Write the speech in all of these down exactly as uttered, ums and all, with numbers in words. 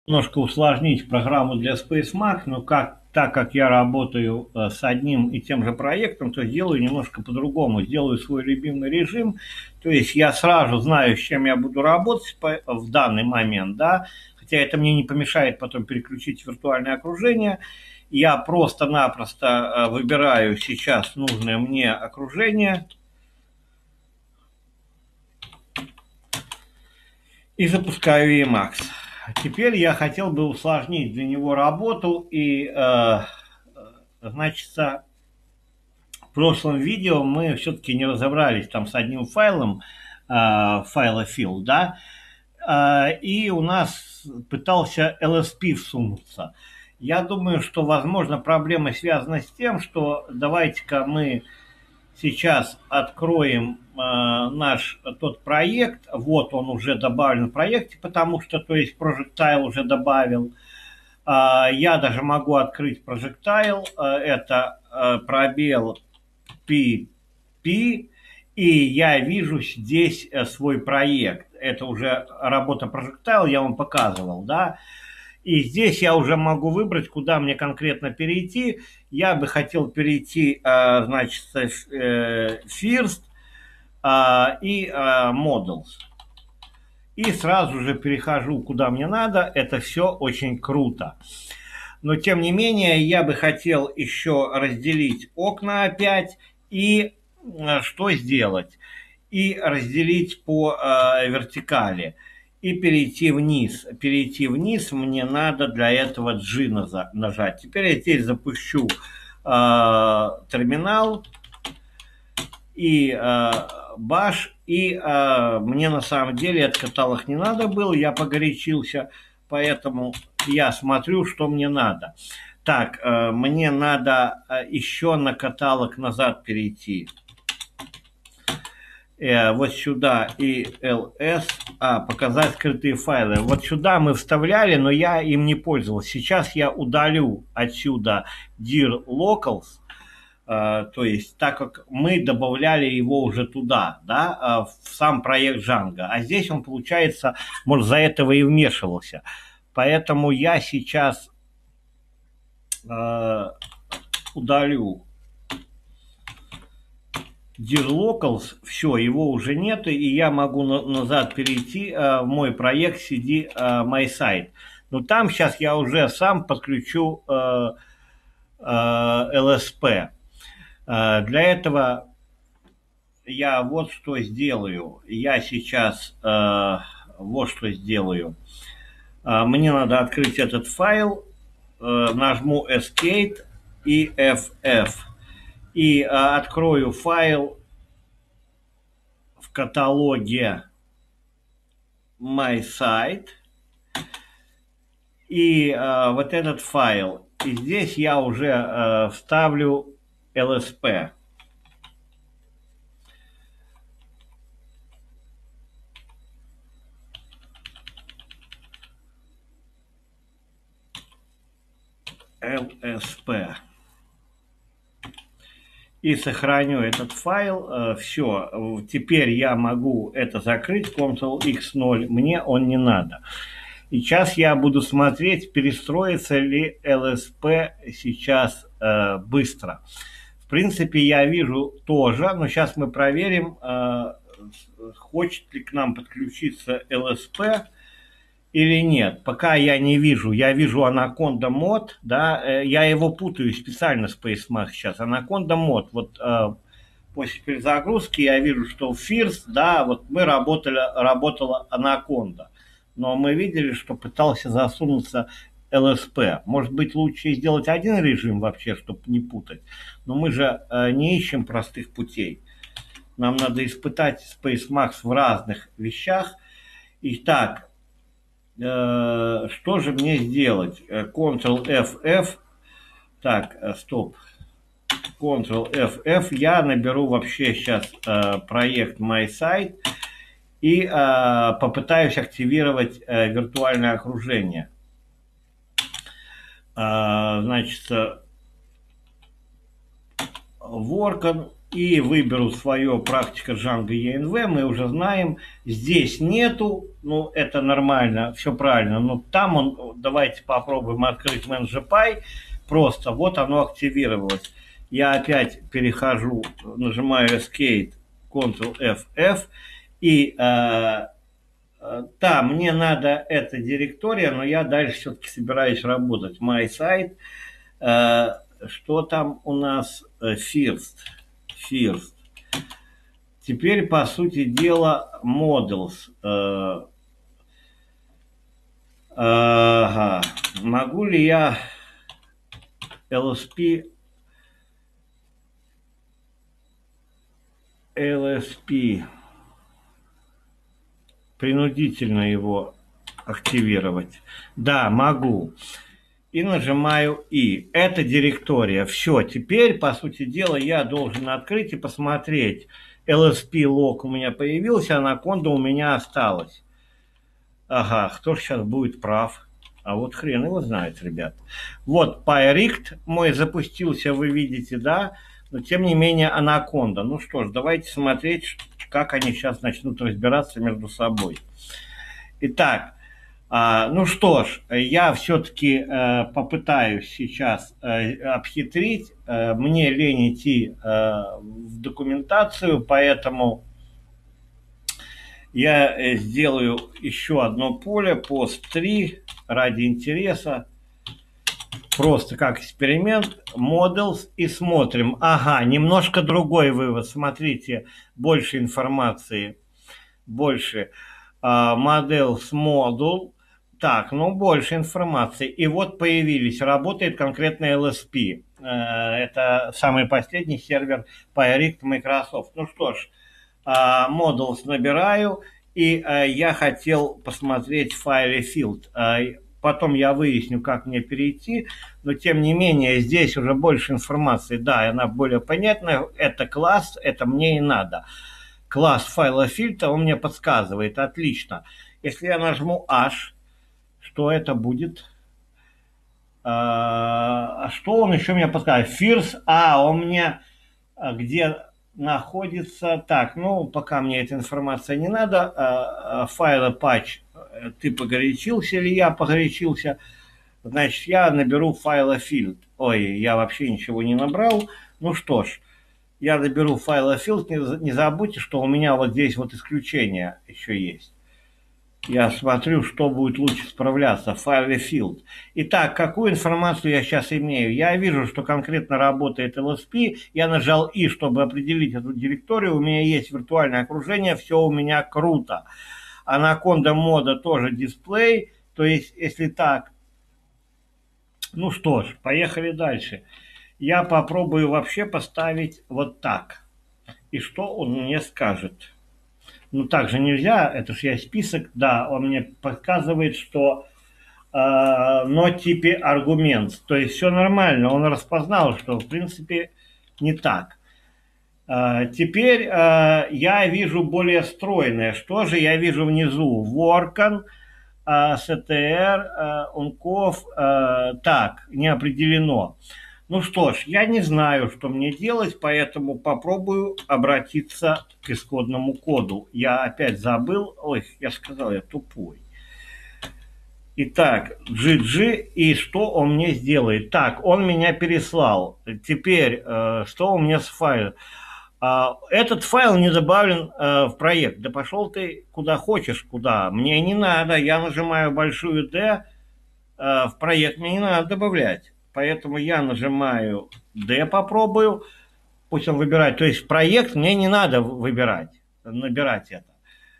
немножко усложнить программу для SpaceMax, но как, так как я работаю э, с одним и тем же проектом, то сделаю немножко по-другому. Сделаю свой любимый режим, то есть я сразу знаю, с чем я буду работать по, в данный момент, да, хотя это мне не помешает потом переключить виртуальное окружение. Я просто-напросто э, выбираю сейчас нужное мне окружение и запускаю Emacs. Теперь я хотел бы усложнить для него работу и, э, значит, в прошлом видео мы все-таки не разобрались там с одним файлом, э, файла file, да, э, и у нас пытался эл эс пи всунуться. Я думаю, что, возможно, проблема связана с тем, что давайте-ка мы сейчас откроем э, наш тот проект. Вот он уже добавлен в проекте, потому что, то есть, Projectile уже добавил. Э, я даже могу открыть Projectile. Э, это э, пробел пи пи. И я вижу здесь э, свой проект. Это уже работа Projectile, я вам показывал, да. И здесь я уже могу выбрать, куда мне конкретно перейти. Я бы хотел перейти, значит, First и Models. И сразу же перехожу, куда мне надо. Это все очень круто. Но, тем не менее, я бы хотел еще разделить окна опять. И что сделать? И разделить по вертикали. И перейти вниз. Перейти вниз мне надо для этого джи нажать. Теперь я здесь запущу э, терминал и э, баш. И э, мне на самом деле этот каталог не надо был. Я погорячился. Поэтому я смотрю, что мне надо. Так, э, мне надо э, еще на каталог назад перейти. Вот сюда и эл эс, а, показать скрытые файлы. Вот сюда мы вставляли, но я им не пользовался. Сейчас я удалю отсюда dir locals, э, то есть так как мы добавляли его уже туда, да, в сам проект Django. А здесь он, получается, может, за этого и вмешивался. Поэтому я сейчас э, удалю dir locals, все, его уже нет, и я могу на, назад перейти э, в мой проект cd э, my site. Но там сейчас я уже сам подключу э, э, эл эс пи. Э, для этого я вот что сделаю. Я сейчас э, вот что сделаю. Э, мне надо открыть этот файл, э, нажму Escape и эф эф. И а, открою файл в каталоге My Site. И а, вот этот файл. И здесь я уже а, вставлю эл эс пи. эл эс пи. И сохраню этот файл. Все, теперь я могу это закрыть, контрол икс ноль, мне он не надо. И сейчас я буду смотреть, перестроится ли эл эс пи сейчас э, быстро. В принципе, я вижу тоже, но сейчас мы проверим, э, хочет ли к нам подключиться эл эс пи или нет. Пока я не вижу. Я вижу Anaconda мод, да, я его путаю специально с SpaceMax сейчас. Anaconda мод, вот э, после перезагрузки я вижу, что в First, да, вот мы работали, работала Anaconda. Но мы видели, что пытался засунуться эл эс пи. Может быть, лучше сделать один режим вообще, чтобы не путать. Но мы же э, не ищем простых путей. Нам надо испытать SpaceMax в разных вещах. Итак, что же мне сделать? контрол эф эф. Так, стоп. контрол эф эф. Я наберу вообще сейчас проект MySite и попытаюсь активировать виртуальное окружение. Значит, Work on и выберу свое практика Django и эн ви, мы уже знаем, здесь нету, ну это нормально, все правильно, но там он, давайте попробуем открыть ManagerPy, просто вот оно активировалось. Я опять перехожу, нажимаю Escape, Ctrl-эф эф, и э, да, мне надо эта директория, но я дальше все-таки собираюсь работать. My site, э, что там у нас? First. First. Теперь, по сути дела, models. Э, ага. Могу ли я эл эс пи, эл эс пи принудительно его активировать? Да, могу. И нажимаю «И». Это директория. Все, теперь, по сути дела, я должен открыть и посмотреть. эл эс пи лог у меня появился, анаконда у меня осталась. Ага, кто же сейчас будет прав? А вот хрен его знает, ребят. Вот PyRict мой запустился, вы видите, да? Но тем не менее анаконда. Ну что ж, давайте смотреть, как они сейчас начнут разбираться между собой. Итак, а, ну что ж, я все-таки э, попытаюсь сейчас э, обхитрить. Э, мне лень идти э, в документацию, поэтому я э, сделаю еще одно поле, пост три, ради интереса. Просто как эксперимент, models, и смотрим. Ага, немножко другой вывод. Смотрите, больше информации, больше. Uh, models module. Так, ну больше информации. И вот появились, работает конкретно эл эс пи. Uh, это самый последний сервер PyRict Microsoft. Ну что ж, uh, models набираю, и uh, я хотел посмотреть в файле field. Uh, потом я выясню, как мне перейти, но тем не менее здесь уже больше информации. Да, она более понятная. Это класс, это мне и надо. Класс файла фильтра, он мне подсказывает. Отлично. Если я нажму H, что это будет? А что он еще мне подсказывает? First, а, он мне где находится. Так, ну, пока мне эта информация не надо. Файлы патч, ты погорячился или я погорячился? Значит, я наберу файла field. Ой, я вообще ничего не набрал. Ну что ж. Я наберу файл field, не, не забудьте, что у меня вот здесь вот исключение еще есть. Я смотрю, что будет лучше справляться в файле field. Итак, какую информацию я сейчас имею? Я вижу, что конкретно работает эл эс пи. Я нажал И, чтобы определить эту директорию. У меня есть виртуальное окружение, все у меня круто. Анаконда мода тоже дисплей. То есть, если так... Ну что ж, поехали дальше. Я попробую вообще поставить вот так. И что он мне скажет? Ну, так же нельзя, это же я список. Да, он мне показывает, что э, но типе аргумент. То есть все нормально, он распознал, что в принципе не так. Э, теперь э, я вижу более стройное. Что же я вижу внизу? Workan, э, эс ти ар, э, Uncov, э, так, не определено. Ну что ж, я не знаю, что мне делать, поэтому попробую обратиться к исходному коду. Я опять забыл. Ой, я сказал, я тупой. Итак, джи джи, и что он мне сделает? Так, он меня переслал. Теперь, э, что у меня с файлом? Э, этот файл не добавлен э, в проект. Да пошел ты куда хочешь, куда. Мне не надо. Я нажимаю большую D, э, в проект мне не надо добавлять. Поэтому я нажимаю D, попробую. Пусть он выбирает. То есть проект мне не надо выбирать, набирать это.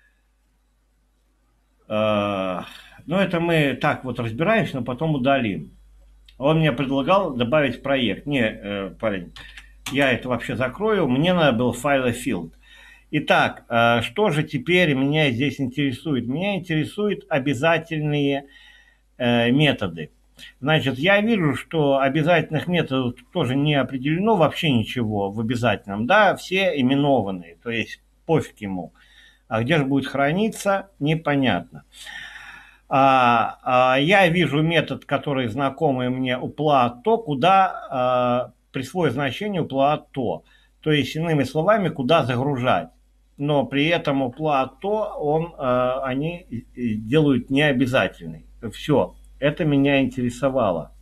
Ну, это мы так вот разбираемся, но потом удалим. Он мне предлагал добавить проект. Не, парень, я это вообще закрою. Мне надо был файл field. Итак, что же теперь меня здесь интересует? Меня интересуют обязательные методы. Значит, я вижу, что обязательных методов тоже не определено вообще ничего в обязательном. Да, все именованные, то есть пофиг ему. А где же будет храниться, непонятно. А, а, я вижу метод, который знакомый мне uplot.to, куда а, присвоит значение uplot.to. То есть, иными словами, куда загружать. Но при этом уплату он, э, они делают необязательной. Все, это меня интересовало.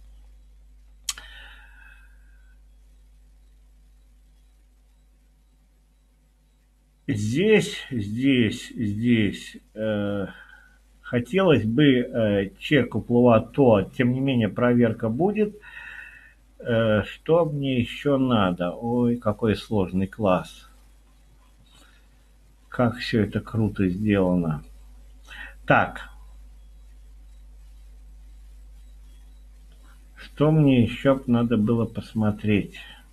Здесь, здесь, здесь э, хотелось бы э, чек уплату, тем не менее проверка будет. Э, что мне еще надо? Ой, какой сложный класс. Как все это круто сделано. Так. Что мне еще надо было посмотреть?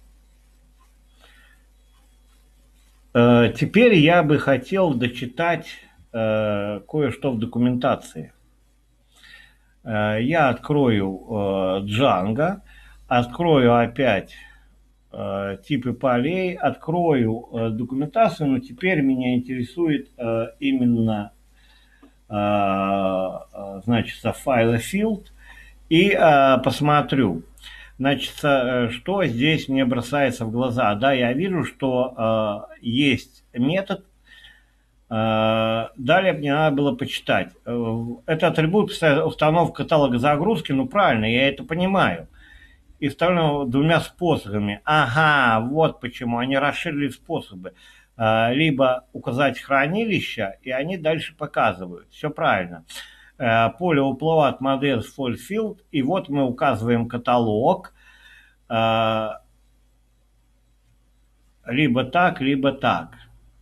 Э, теперь я бы хотел дочитать э, кое-что в документации. Э, я открою э, Django, открою опять э, типы полей, открою э, документацию, но теперь меня интересует э, именно э, э, значит, файлы field, и э, посмотрю. Значит, э, что здесь мне бросается в глаза? Да, я вижу, что э, есть метод. Э, далее мне надо было почитать. Э, это атрибут установка каталога загрузки. Ну, правильно, я это понимаю. И вторым двумя способами. Ага, вот почему. Они расширили способы. Э, либо указать хранилище, и они дальше показывают. Все правильно. Поле уплывает модель fulfilled, и вот мы указываем каталог, либо так, либо так.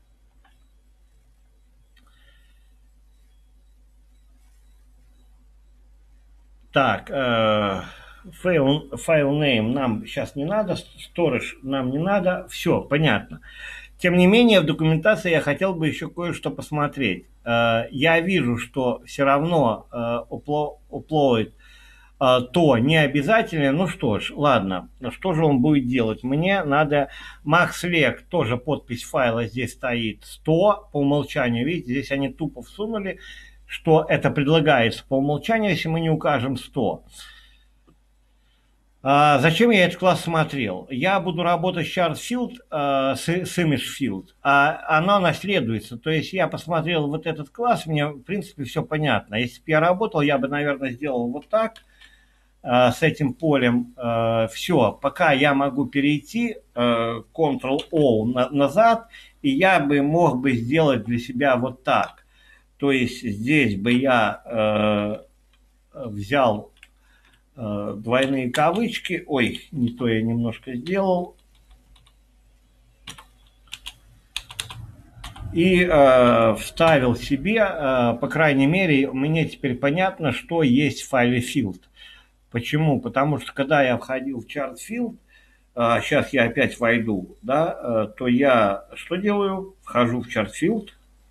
Так, файл, файл name нам сейчас не надо, storage нам не надо, все, понятно. Тем не менее, в документации я хотел бы еще кое-что посмотреть. Я вижу, что все равно upload то не обязательно. Ну что ж, ладно, что же он будет делать? Мне надо maxleg, тоже подпись файла здесь стоит сто по умолчанию. Видите, здесь они тупо всунули, что это предлагается по умолчанию, если мы не укажем сто. А зачем я этот класс смотрел? Я буду работать с ChartField, э, с, с ImageField, а оно наследуется. То есть я посмотрел вот этот класс, мне в принципе все понятно. Если бы я работал, я бы, наверное, сделал вот так, э, с этим полем. Э, все, пока я могу перейти э, контрол-о на, назад, и я бы мог бы сделать для себя вот так. То есть здесь бы я э, взял двойные кавычки. Ой, не то я немножко сделал. И э, вставил себе, э, по крайней мере, мне теперь понятно, что есть в файле field. Почему? Потому что когда я входил в ChartField, э, сейчас я опять войду, да, э, то я что делаю? Вхожу в ChartField,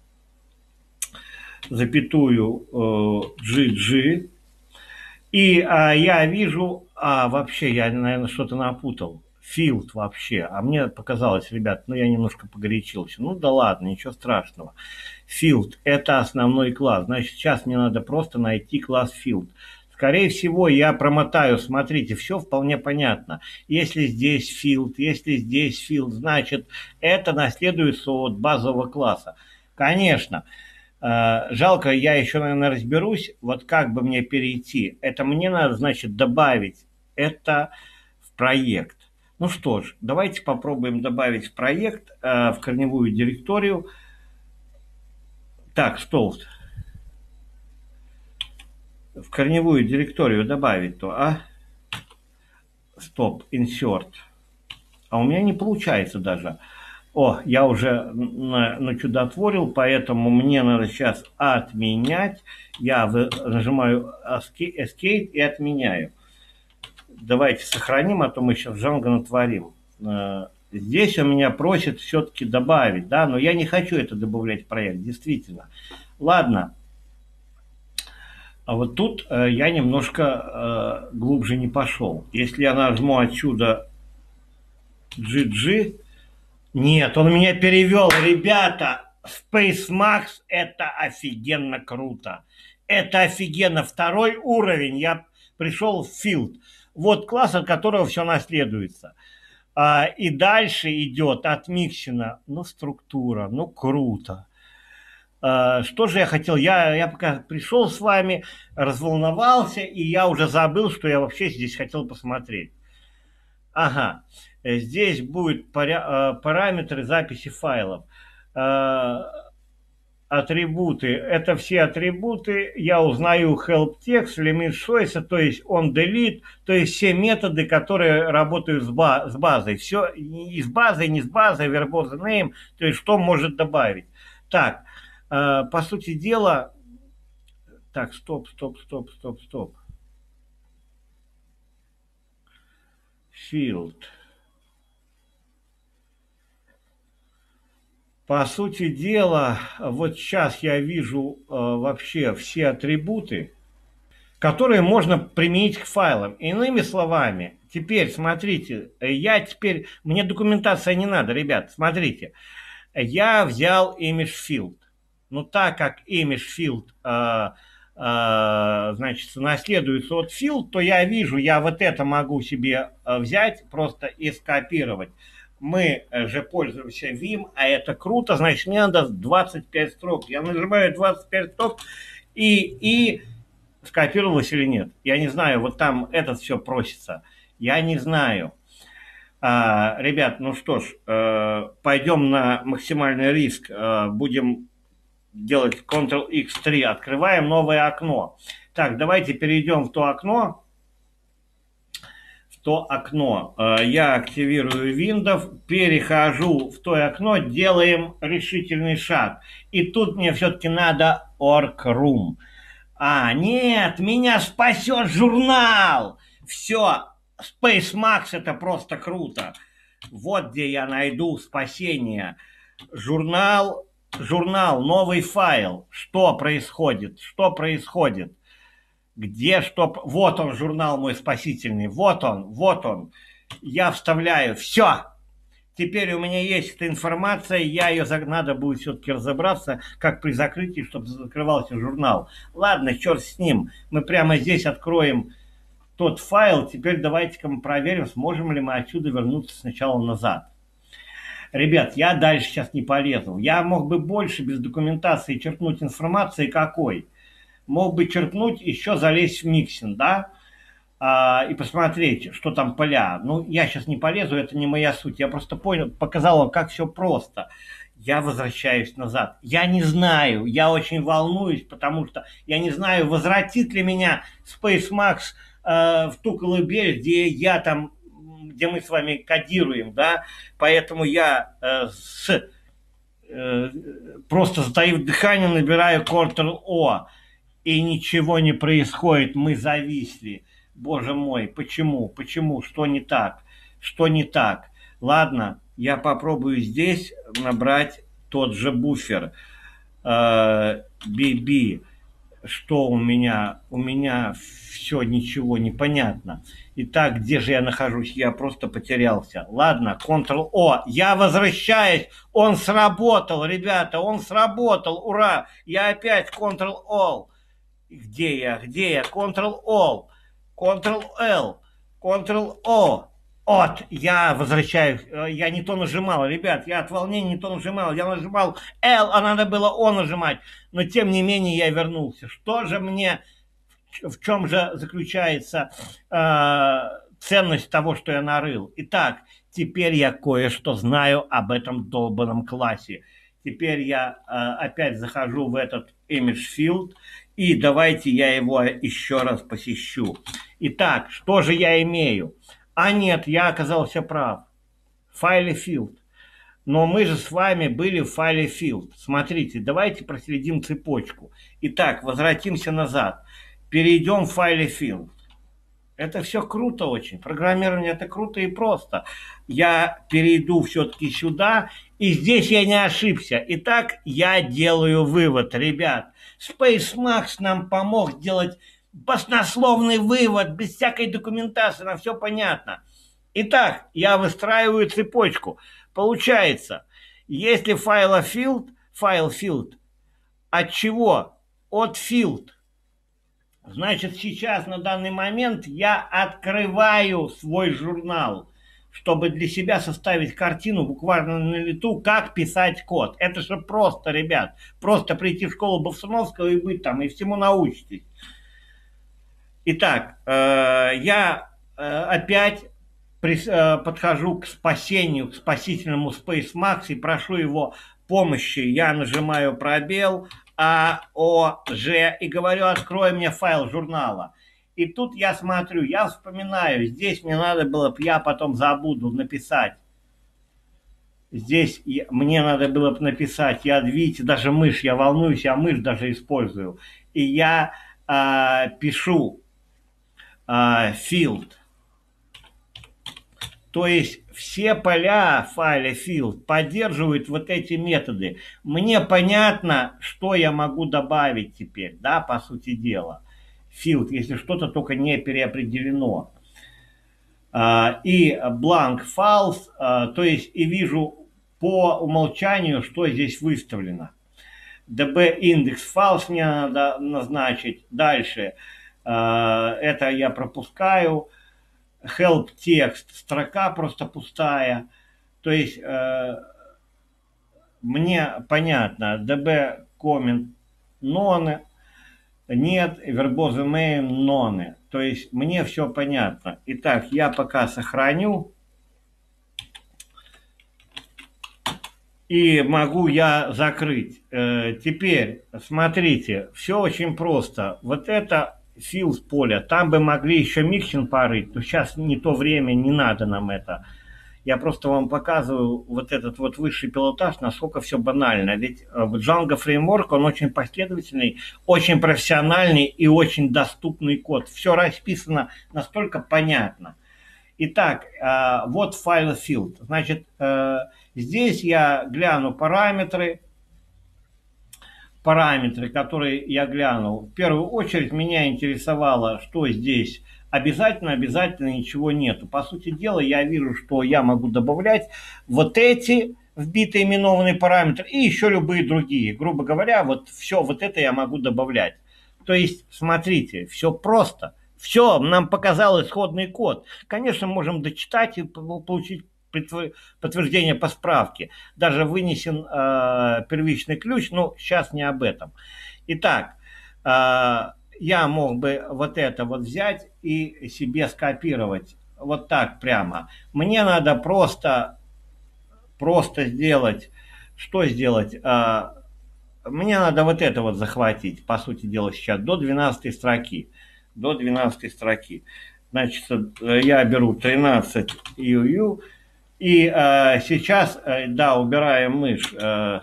запятую э, джи джи, и а, я вижу, а вообще я, наверное, что-то напутал. Field вообще. А мне показалось, ребят, ну я немножко погорячился. Ну да ладно, ничего страшного. Field – это основной класс. Значит, сейчас мне надо просто найти класс Field. Скорее всего, я промотаю, смотрите, все вполне понятно. Если здесь Field, если здесь Field, значит, это наследуется от базового класса. Конечно. Жалко, я еще, наверное, разберусь, вот как бы мне перейти. Это мне надо, значит, добавить это в проект. Ну что ж, давайте попробуем добавить в проект, в корневую директорию. Так, стоп. В корневую директорию добавить то, а? Стоп, insert. А у меня не получается даже. О, я уже на, на чудотворил, поэтому мне надо сейчас отменять. Я нажимаю Escape и отменяю. Давайте сохраним, а то мы сейчас Django натворим. Здесь у меня просит все-таки добавить, да, но я не хочу это добавлять в проект, действительно. Ладно. А вот тут я немножко глубже не пошел. Если я нажму отсюда джи джи... Нет, он меня перевел. Ребята, SpaceMax это офигенно круто. Это офигенно. Второй уровень. Я пришел в Field. Вот класс, от которого все наследуется. А, и дальше идет от Миксина, ну, структура, ну, круто. А, что же я хотел? Я, я пока пришел с вами, разволновался, и я уже забыл, что я вообще здесь хотел посмотреть. Ага, э, здесь будут паря- э, параметры записи файлов. Э, Атрибуты. Это все атрибуты. Я узнаю help text, limit choice, то есть on delete, то есть все методы, которые работают с, ба- с базой. Все и с базой, не с базой, verbose name, то есть что может добавить. Так, э, по сути дела, так, стоп, стоп, стоп, стоп, стоп. Field. По сути дела, вот сейчас я вижу э, вообще все атрибуты, которые можно применить к файлам. Иными словами, теперь смотрите, я теперь, мне документация не надо, ребят, смотрите, я взял image field. Но так как image field, э, э, значит, наследуется от field, то я вижу, я вот это могу себе э, взять просто и скопировать. Мы же пользуемся Vim, а это круто, значит, мне надо двадцать пять строк. Я нажимаю двадцать пять строк и, и скопировалось или нет. Я не знаю, вот там этот все просится. Я не знаю. А, ребят, ну что ж, э, пойдем на максимальный риск. Э, будем делать контрол икс три. Открываем новое окно. Так, давайте перейдем в то окно. В то окно. Э, я активирую Windows, перехожу в то окно, делаем решительный шаг. И тут мне все-таки надо Org.Room. А, нет, меня спасет журнал. Все, SpaceMax это просто круто. Вот где я найду спасение. Журнал, журнал, новый файл. Что происходит? Что происходит? Где что? Вот он, журнал мой спасительный. Вот он, вот он. Я вставляю. Все. Теперь у меня есть эта информация, я ее надо будет все-таки разобраться, как при закрытии, чтобы закрывался журнал. Ладно, черт с ним. Мы прямо здесь откроем тот файл. Теперь давайте-ка мы проверим, сможем ли мы отсюда вернуться сначала назад. Ребят, я дальше сейчас не полезу. Я мог бы больше без документации черпнуть информации какой. Мог бы черпнуть, еще залезть в Mixin, да? А, и посмотреть, что там поля. Ну, я сейчас не полезу, это не моя суть. Я просто понял, показал вам, как все просто. Я возвращаюсь назад. Я не знаю, я очень волнуюсь, потому что я не знаю, возвратит ли меня SpaceMax э, в ту колыбель, где я там, где мы с вами кодируем, да. Поэтому я э, с э, просто затаив дыхание набираю Ctrl-O, и ничего не происходит, мы зависли. Боже мой, почему, почему, что не так, что не так? Ладно, я попробую здесь набрать тот же буфер. би би, что у меня? У меня все, ничего не понятно. Итак, где же я нахожусь? Я просто потерялся. Ладно, Ctrl-O. Я возвращаюсь. Он сработал, ребята, он сработал. Ура! Я опять Ctrl-O. Где я? Где я? Ctrl-O. Ctrl-L. Ctrl-O. Вот, я возвращаюсь. Я не то нажимал, ребят, я от волнения не то нажимал. Я нажимал L, а надо было O нажимать. Но тем не менее я вернулся. Что же мне, в чем же заключается э, ценность того, что я нарыл? Итак, теперь я кое-что знаю об этом долбанном классе. Теперь я э, опять захожу в этот image field, и давайте я его еще раз посещу. Итак, что же я имею? А нет, я оказался прав. В файле field. Но мы же с вами были в файле field. Смотрите, давайте проследим цепочку. Итак, возвратимся назад. Перейдем в файле field. Это все круто очень. Программирование это круто и просто. Я перейду все-таки сюда, и здесь я не ошибся. Итак, я делаю вывод, ребят. SpaceMax нам помог сделать баснословный вывод, без всякой документации, нам все понятно. Итак, я выстраиваю цепочку. Получается, если файла field, файл field, от чего? От field. Значит, сейчас на данный момент я открываю свой журнал. чтобы для себя составить картину буквально на лету, как писать код. Это же просто, ребят. Просто прийти в школу Бовсуновского и быть там, и всему научитесь. Итак, э, я э, опять при, э, подхожу к спасению, к спасительному SpaceMax и прошу его помощи. Я нажимаю пробел А, О, Ж и говорю, открой мне файл журнала. И тут я смотрю, я вспоминаю, здесь мне надо было, я потом забуду написать. Здесь я, мне надо было написать, я, видите, даже мышь, я волнуюсь, я мышь даже использую. И я э, пишу э, field. То есть все поля в файле field поддерживают вот эти методы. Мне понятно, что я могу добавить теперь, да, по сути дела. Field, если что-то только не переопределено. И blank false, то есть и вижу по умолчанию, что здесь выставлено. db индекс false мне надо назначить. Дальше это я пропускаю. Help текст, строка просто пустая. То есть э, мне понятно, db comment none, нет, verbose main none. То есть мне все понятно. Итак, я пока сохраню. И могу я закрыть. Э, теперь, смотрите, все очень просто. Вот это field поля, там бы могли еще микшин порыть, но сейчас не то время, не надо нам это. Я просто вам показываю вот этот вот высший пилотаж, насколько все банально. Ведь Django Framework, он очень последовательный, очень профессиональный и очень доступный код. Все расписано настолько понятно. Итак, вот файл field. Значит, здесь я гляну параметры. Параметры, которые я глянул. В первую очередь меня интересовало, что здесь обязательно, обязательно ничего нету. По сути дела, я вижу, что я могу добавлять вот эти вбитые именованные параметры и еще любые другие. Грубо говоря, вот все вот это я могу добавлять. То есть, смотрите, все просто. Все, нам показал исходный код. Конечно, можем дочитать и получить подтверждение по справке. Даже вынесен э, первичный ключ, но сейчас не об этом. Итак, э, я мог бы вот это вот взять и себе скопировать. Вот так прямо. Мне надо просто, просто сделать, что сделать? Э, мне надо вот это вот захватить, по сути дела, сейчас до двенадцатой строки. До двенадцатой строки. Значит, я беру тринадцать ю ю. И э, сейчас, э, да, убираем мышь, э,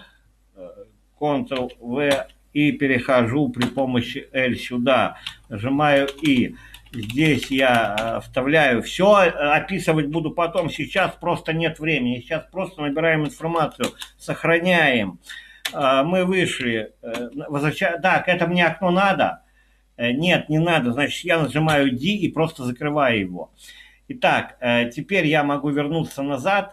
контрол-вэ и перехожу при помощи L сюда, нажимаю И. Здесь я э, вставляю все, описывать буду потом, сейчас просто нет времени, сейчас просто набираем информацию, сохраняем. Э, мы вышли, э, возвращаем, так, это мне окно надо? Э, нет, не надо, значит, я нажимаю D и просто закрываю его. Итак, теперь я могу вернуться назад.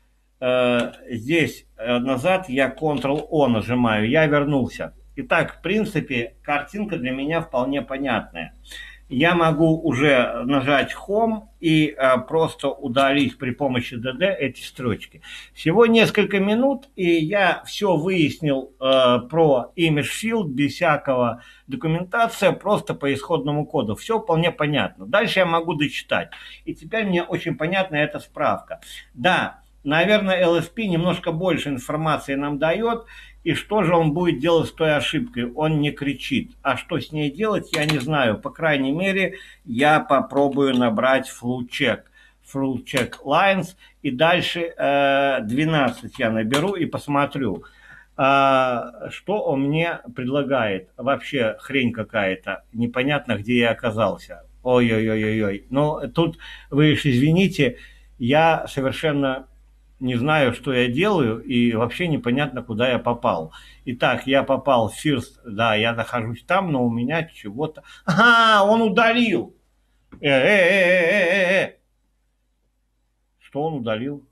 Здесь назад я контрол-о нажимаю, я вернулся. Итак, в принципе, картинка для меня вполне понятная. Я могу уже нажать Home и а, просто удалить при помощи ди ди эти строчки. Всего несколько минут, и я все выяснил а, про Image Field без всякого документации, просто по исходному коду. Все вполне понятно. Дальше я могу дочитать. И теперь мне очень понятна эта справка. Да, наверное, эл эс пи немножко больше информации нам дает. И что же он будет делать с той ошибкой? Он не кричит. А что с ней делать, я не знаю. По крайней мере, я попробую набрать flu check. Flu check lines. И дальше э, двенадцать я наберу и посмотрю, э, что он мне предлагает. Вообще хрень какая-то. Непонятно, где я оказался. Ой-ой-ой-ой. Но тут, вы уж извините, я совершенно... не знаю, что я делаю, и вообще непонятно, куда я попал. Итак, я попал в First, да, я нахожусь там, но у меня чего-то... Ага, он удалил! Э-э-э-э-э-э! Что он удалил?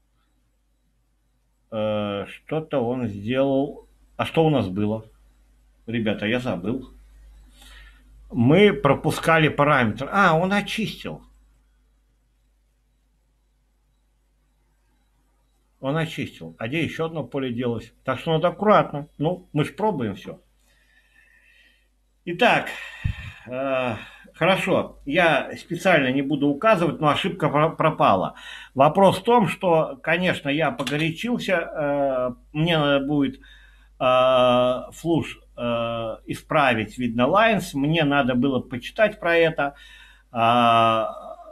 Э, что-то он сделал... А что у нас было? Ребята, я забыл. Мы пропускали параметр. А, он очистил. Он очистил. А где еще одно поле делось? Так что надо аккуратно. Ну, мы же пробуем все. Итак, э, хорошо. Я специально не буду указывать, но ошибка пропала. Вопрос в том, что, конечно, я погорячился. Э, мне надо будет э, флуш э, исправить, видно, lines. Мне надо было почитать про это э, э,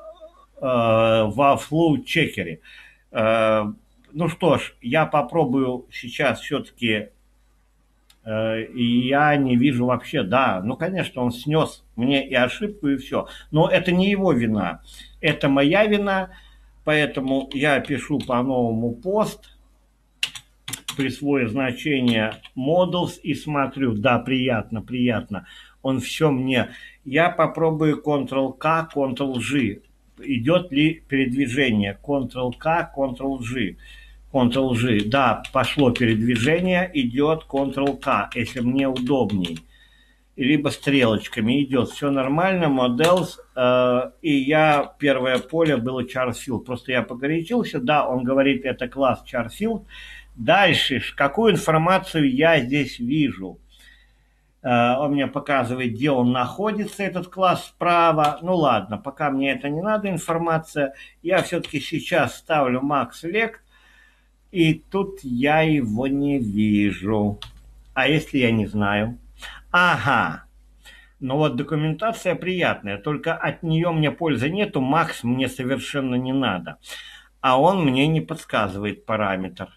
во флу-чекере. Э, ну что ж, я попробую сейчас все-таки, э, и я не вижу вообще, да, ну, конечно, он снес мне и ошибку, и все. Но это не его вина, это моя вина, поэтому я пишу по-новому пост, присвою значение models и смотрю, да, приятно, приятно, он все мне. Я попробую контрол-К, контрол-G. Идет ли передвижение? контрол-К, контрол-G. контрол-G. Да, пошло передвижение, идет контрол-К, если мне удобней. Либо стрелочками идет. Все нормально, models. Э, и я, первое поле было Charfield. Просто я погорячился. Да, он говорит, это класс Charfield. Дальше, какую информацию я здесь вижу? Он мне показывает, где он находится, этот класс справа. Ну ладно, пока мне это не надо, информация. Я все-таки сейчас ставлю max select, и тут я его не вижу. А если я не знаю? Ага. Ну вот документация приятная, только от нее мне пользы нету, max мне совершенно не надо. А он мне не подсказывает параметр.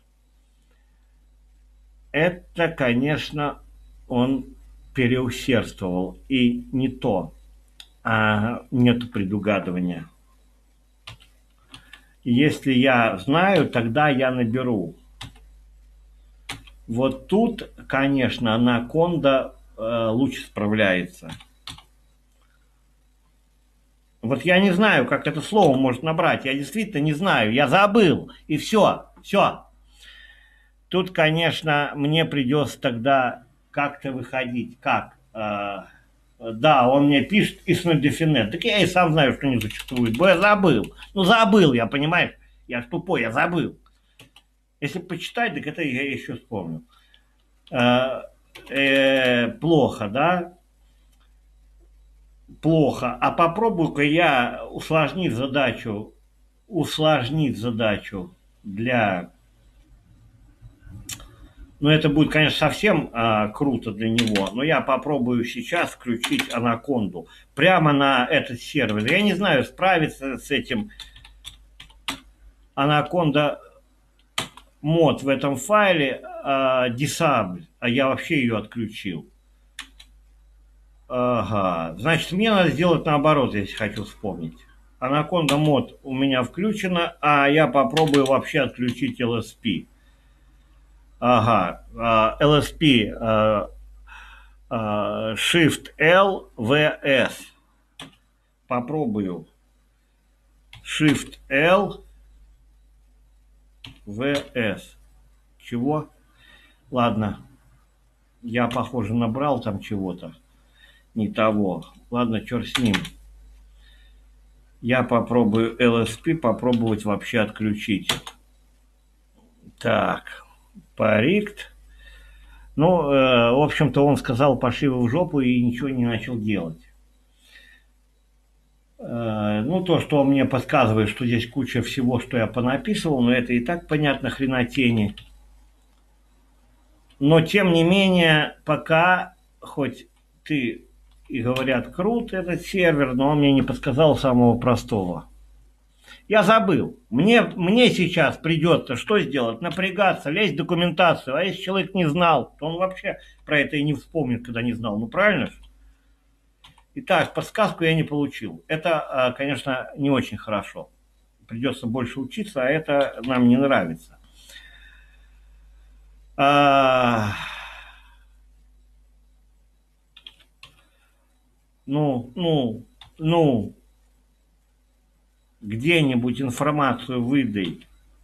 Это, конечно, он переусердствовал. И не то. А нету предугадывания. Если я знаю, тогда я наберу. Вот тут, конечно, анаконда э, лучше справляется. Вот я не знаю, как это слово может набрать. Я действительно не знаю. Я забыл. И все. Все. Тут, конечно, мне придется тогда как-то выходить. Как? Э, да, он мне пишет is not definite. Так я и сам знаю, что не существует. Бо я забыл. Ну, забыл я, понимаешь? Я ж тупой, я забыл. Если почитать, так это я еще вспомню. Э, э, плохо, да? Плохо. А попробую-ка я усложнить задачу, усложнить задачу для... Ну, это будет, конечно, совсем а, круто для него, но я попробую сейчас включить анаконду прямо на этот сервер. Я не знаю, справиться с этим анаконда мод в этом файле а, disable, а я вообще ее отключил. Ага, значит, мне надо сделать наоборот, если хочу вспомнить. Анаконда мод у меня включена, а я попробую вообще отключить эл эс пи. Ага, эл эс пи Shift-L, ви эс. Попробую. Shift-L, ви эс. Чего? Ладно. Я, похоже, набрал там чего-то. Не того. Ладно, черт с ним. Я попробую эл эс пи попробовать вообще отключить. Так. Парикт. Ну, э, в общем-то, он сказал, пошли вы в жопу, и ничего не начал делать. Э, ну, то, что он мне подсказывает, что здесь куча всего, что я понаписывал, но это и так понятно, хренотени. Но, тем не менее, пока, хоть ты и говорят, крут этот сервер, но он мне не подсказал самого простого. Я забыл. Мне, мне сейчас придется что сделать? Напрягаться, лезть в документацию. А если человек не знал, то он вообще про это и не вспомнит, когда не знал. Ну, правильно же? Итак, подсказку я не получил. Это, конечно, не очень хорошо. Придется больше учиться, а это нам не нравится. А... Ну, ну, ну... где-нибудь информацию выдай.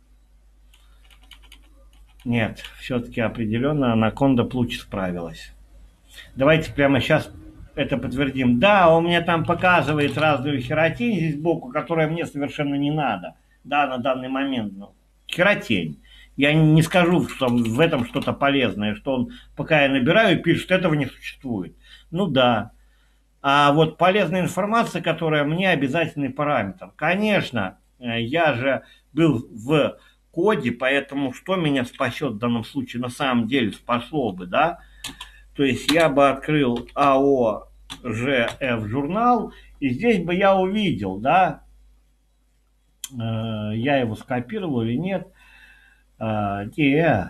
Нет, все-таки определенно анаконда лучше справилась. Давайте прямо сейчас это подтвердим. Да, он мне там показывает разную херотень здесь сбоку, которая мне совершенно не надо. Да, на данный момент. Ну, херотень. Я не скажу, что в этом что-то полезное, что он, пока я набираю, пишет, этого не существует. Ну да. А вот полезная информация, которая мне обязательный параметр. Конечно, э, я же был в коде, поэтому что меня спасет в данном случае на самом деле спасло бы, да? То есть я бы открыл АО ЖФ журнал, и здесь бы я увидел, да, э, я его скопировал или нет. Э, не,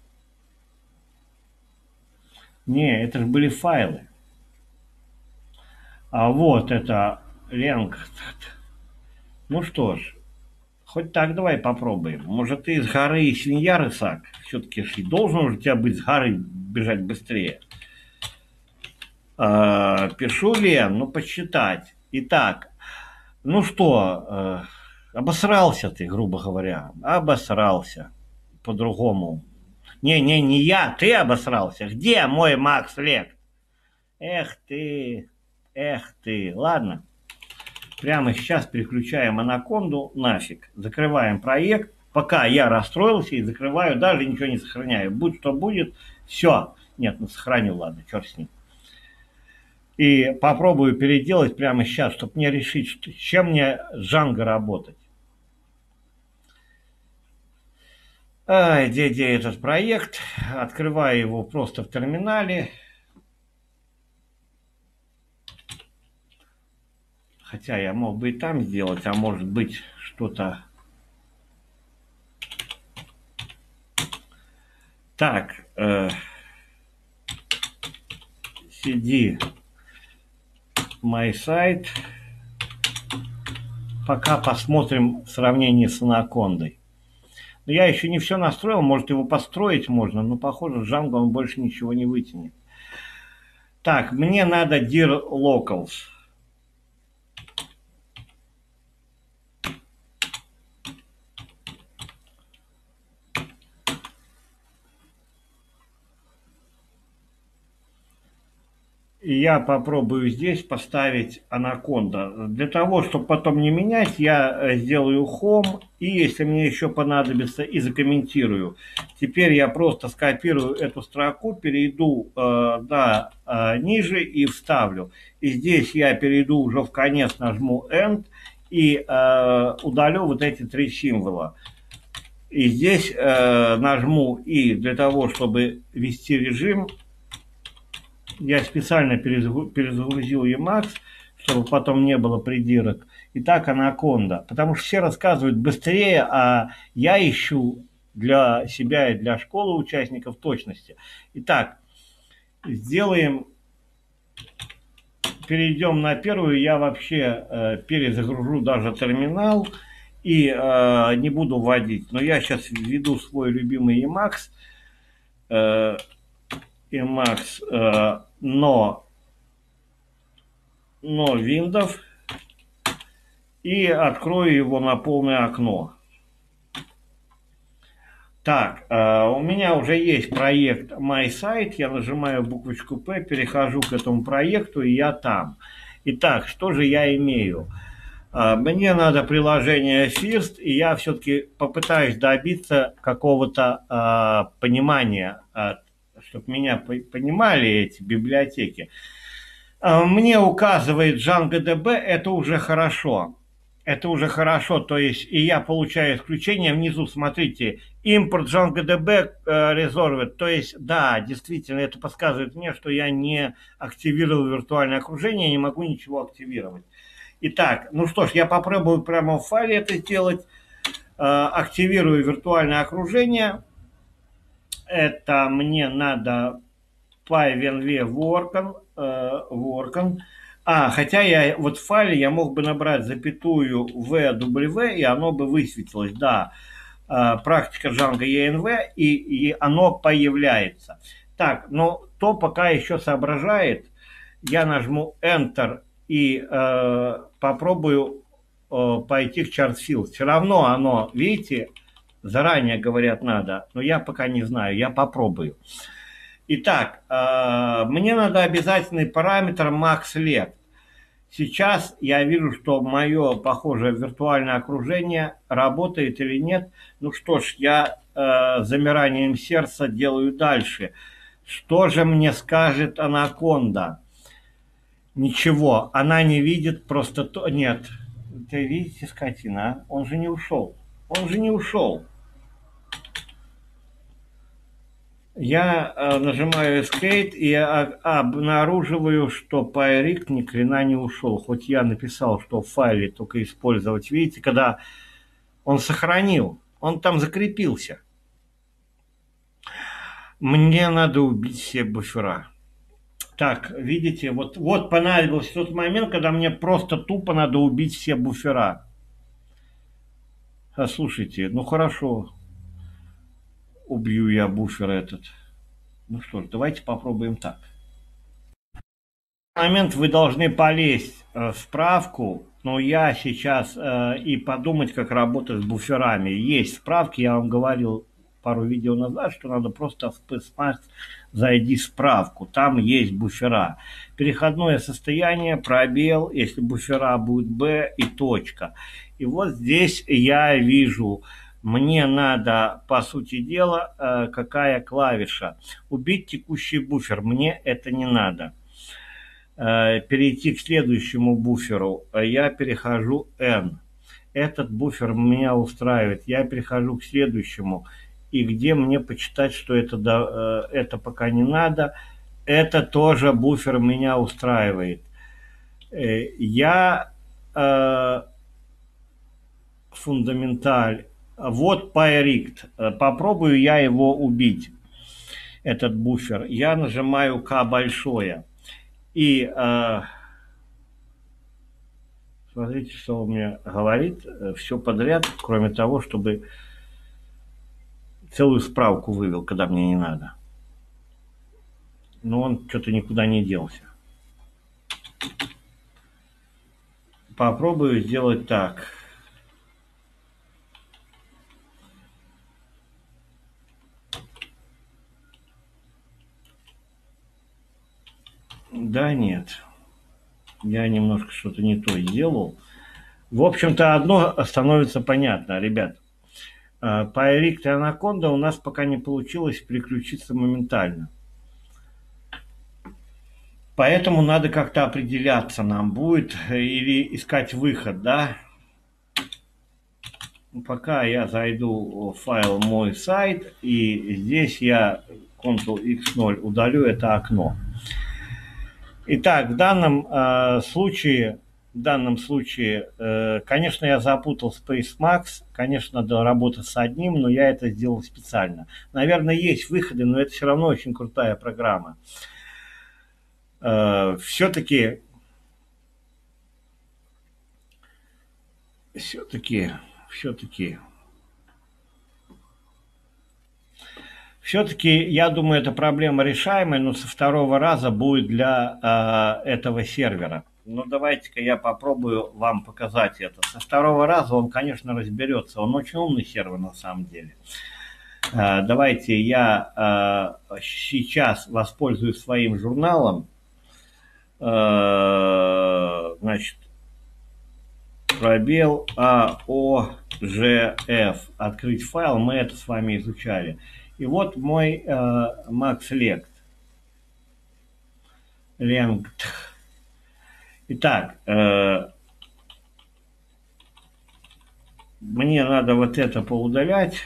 не, это же были файлы. А вот это ленг. Ну что ж, хоть так давай попробуем. Может, ты из горы свинья рысак? Все-таки должен уже у тебя быть с горы бежать быстрее. Э, пишу Лен, ну посчитать. Итак, ну что, э, обосрался ты, грубо говоря. Обосрался. По-другому. Не-не, не я, ты обосрался. Где мой Макс Лек? Эх ты, эх ты. Ладно. Прямо сейчас переключаем анаконду нафиг. Закрываем проект. Пока я расстроился и закрываю, даже ничего не сохраняю. Будь что будет, все. Нет, ну сохраню, ладно, черт с ним. И попробую переделать прямо сейчас, чтобы мне решить, что, с чем мне Django работать. А, где, где этот проект? Открываю его просто в терминале. Хотя я мог бы и там сделать, а может быть что-то... Так, э, cd my site. Пока посмотрим в сравнении с анакондой. Но я еще не все настроил, может его построить можно, но похоже Django он больше ничего не вытянет. Так, мне надо dir locals. И я попробую здесь поставить анаконда. Для того, чтобы потом не менять, я сделаю home. И если мне еще понадобится, и закомментирую. Теперь я просто скопирую эту строку, перейду э, да, э, ниже и вставлю. И здесь я перейду уже в конец, нажму End и э, удалю вот эти три символа. И здесь э, нажму и для того, чтобы ввести режим, я специально перезагрузил Emacs, чтобы потом не было придирок. Итак, анаконда. Потому что все рассказывают быстрее, а я ищу для себя и для школы участников точности. Итак, сделаем, перейдем на первую. Я вообще э, перезагружу даже терминал и э, не буду вводить. Но я сейчас введу свой любимый Emacs. Э, Emacs, э, но, но Windows, и открою его на полное окно. Так, э, у меня уже есть проект MySite, я нажимаю буквочку P, перехожу к этому проекту, и я там. Итак, что же я имею? Э, мне надо приложение First, и я все-таки попытаюсь добиться какого-то э, понимания, э, чтобы меня понимали эти библиотеки. Мне указывает DjangoDB, это уже хорошо. Это уже хорошо, то есть и я получаю исключение внизу, смотрите, импорт DjangoDB resolved, то есть да, действительно, это подсказывает мне, что я не активировал виртуальное окружение, не могу ничего активировать. Итак, ну что ж, я попробую прямо в файле это сделать, активирую виртуальное окружение. Это мне надо pyvenv worken, э, worken. А, хотя я вот в файле я мог бы набрать запятую vw, и оно бы высветилось, да. Э, практика Django env, и, и оно появляется. Так, но то пока еще соображает. Я нажму Enter и э, попробую э, пойти в ChartField. Все равно оно, видите, заранее говорят надо, но я пока не знаю, я попробую. Итак, э, мне надо обязательный параметр MaxLect. Сейчас я вижу, что мое похожее виртуальное окружение работает или нет. Ну что ж, я э, замиранием сердца делаю дальше. Что же мне скажет анаконда? Ничего, она не видит просто то... Нет, ты видите, скотина, а? Он же не ушел. Он же не ушел. Я э, нажимаю Escape и а, обнаруживаю, что PyRig ни хрена не ушел. Хоть я написал, что в файле только использовать. Видите, когда он сохранил, он там закрепился. Мне надо убить все буфера. Так, видите, вот, вот понадобился тот момент, когда мне просто тупо надо убить все буфера. А слушайте, ну хорошо, убью я буфер этот. Ну что ж, давайте попробуем так. В этот момент вы должны полезть э, в справку, но я сейчас э, и подумать, как работать с буферами. Есть справки, я вам говорил пару видео назад, что надо просто в PSMax зайди в справку, там есть буфера. Переходное состояние, пробел, если буфера будет B и точка. И вот здесь я вижу, мне надо, по сути дела, э, какая клавиша. Убить текущий буфер, мне это не надо. Э, перейти к следующему буферу, я перехожу N. Этот буфер меня устраивает, я перехожу к следующему. И где мне почитать, что это, да, это пока не надо. Это тоже буфер меня устраивает. Я э, фундаменталь. Вот PyRig. Попробую я его убить, этот буфер. Я нажимаю К большое. И э, смотрите, что он мне говорит. Все подряд, кроме того, чтобы целую справку вывел, когда мне не надо. Но он что-то никуда не делся. Попробую сделать так. Да нет. Я немножко что-то не то сделал. В общем-то, одно становится понятно, ребят. PyRig и Anaconda у нас пока не получилось переключиться моментально. Поэтому надо как-то определяться нам будет или искать выход, да? Пока я зайду в файл «Мой сайт», и здесь я контрол икс ноль удалю это окно. Итак, в данном э, случае, в данном случае, э, конечно, я запутал SpaceMax, конечно, надо работать с одним, но я это сделал специально. Наверное, есть выходы, но это все равно очень крутая программа. Э, все-таки, все-таки, все-таки... Все-таки, я думаю, эта проблема решаемая, но со второго раза будет для э, этого сервера. Ну, давайте-ка я попробую вам показать это. Со второго раза он, конечно, разберется. Он очень умный сервер на самом деле. Э, давайте я э, сейчас воспользуюсь своим журналом. Э, значит, пробел А О Ж Ф. Открыть файл. Мы это с вами изучали. И вот мой э, MaxLect. Length. Итак, э, мне надо вот это поудалять.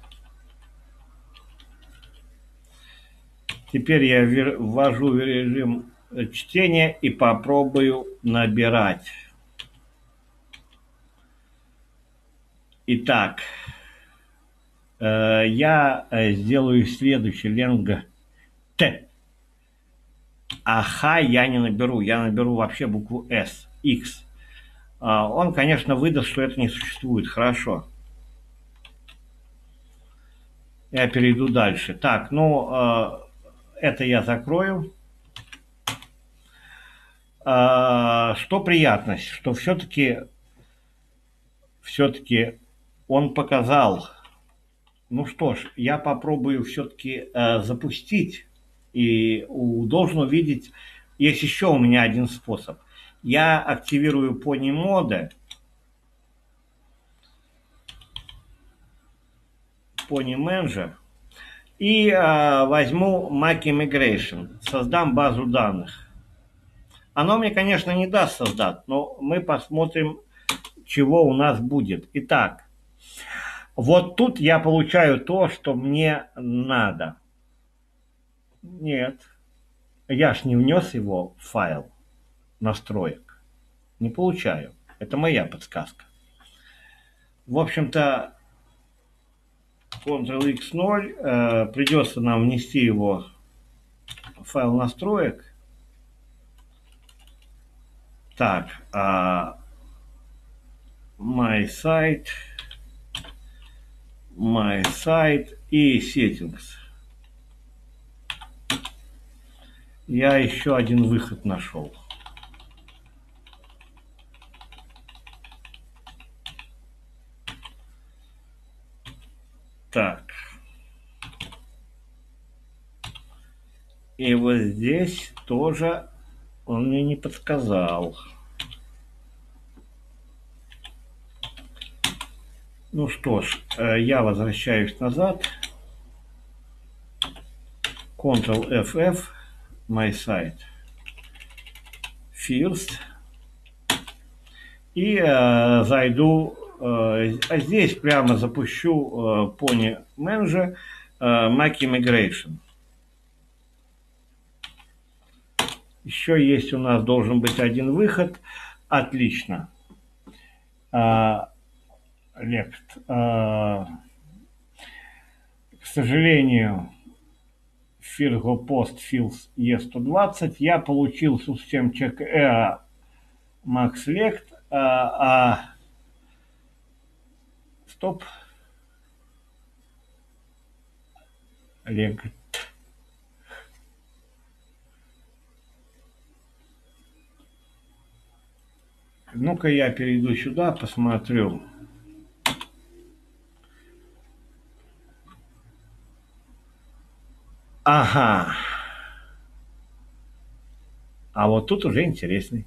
Теперь я ввожу режим чтения и попробую набирать. Итак, э, я сделаю следующий. Length Т. А Х я не наберу, я наберу вообще букву С, X. Он, конечно, выдаст, что это не существует. Хорошо. Я перейду дальше. Так, ну, это я закрою. Что приятность, что все-таки, все-таки он показал. Ну что ж, я попробую все-таки запустить. И должен увидеть, есть еще у меня один способ. Я активирую Pony Mode. Pony Manager и э, возьму Mac Immigration, создам базу данных. Оно мне, конечно, не даст создать, но мы посмотрим, чего у нас будет. Итак, вот тут я получаю то, что мне надо. Нет, я ж не внес его в файл настроек. Не получаю. Это моя подсказка. В общем-то, контрол икс ноль, э, придется нам внести его в файл настроек. Так, а, my site, my site и settings. Я еще один выход нашел. Так. И вот здесь тоже он мне не подсказал. Ну что ж, я возвращаюсь назад. контрол эф эф, my site, first. И э, зайду, э, здесь прямо запущу э, Pony Manager, э, Mac Immigration. Еще есть у нас, должен быть один выход. Отлично. А, лект. А, к сожалению, Firgo Post Fields и сто двадцать я получил System Check Error Max Lect, а, а стоп. Лект. Ну-ка я перейду сюда, посмотрю. Ага. А вот тут уже интересный.